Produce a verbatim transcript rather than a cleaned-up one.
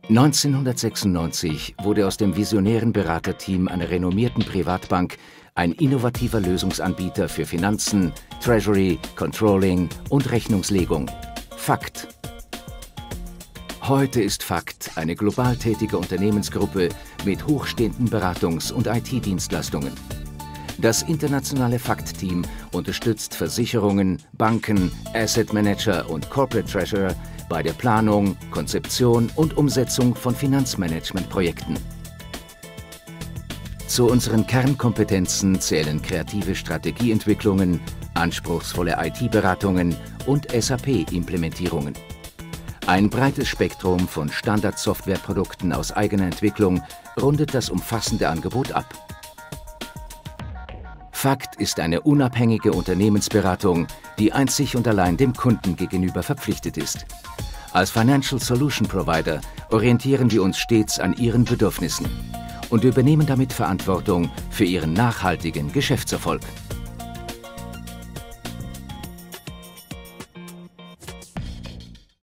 neunzehnhundertsechsundneunzig wurde aus dem visionären Beraterteam einer renommierten Privatbank ein innovativer Lösungsanbieter für Finanzen, Treasury, Controlling und Rechnungslegung. Fakt. Heute ist Fakt eine global tätige Unternehmensgruppe mit hochstehenden Beratungs- und I T-Dienstleistungen. Das internationale Fakt-Team unterstützt Versicherungen, Banken, Asset Manager und Corporate Treasurer bei der Planung, Konzeption und Umsetzung von Finanzmanagementprojekten. Zu unseren Kernkompetenzen zählen kreative Strategieentwicklungen, anspruchsvolle I T-Beratungen und S A P-Implementierungen. Ein breites Spektrum von Standard-Softwareprodukten aus eigener Entwicklung rundet das umfassende Angebot ab. Fakt ist eine unabhängige Unternehmensberatung, die einzig und allein dem Kunden gegenüber verpflichtet ist. Als Financial Solution Provider orientieren wir uns stets an Ihren Bedürfnissen und übernehmen damit Verantwortung für Ihren nachhaltigen Geschäftserfolg.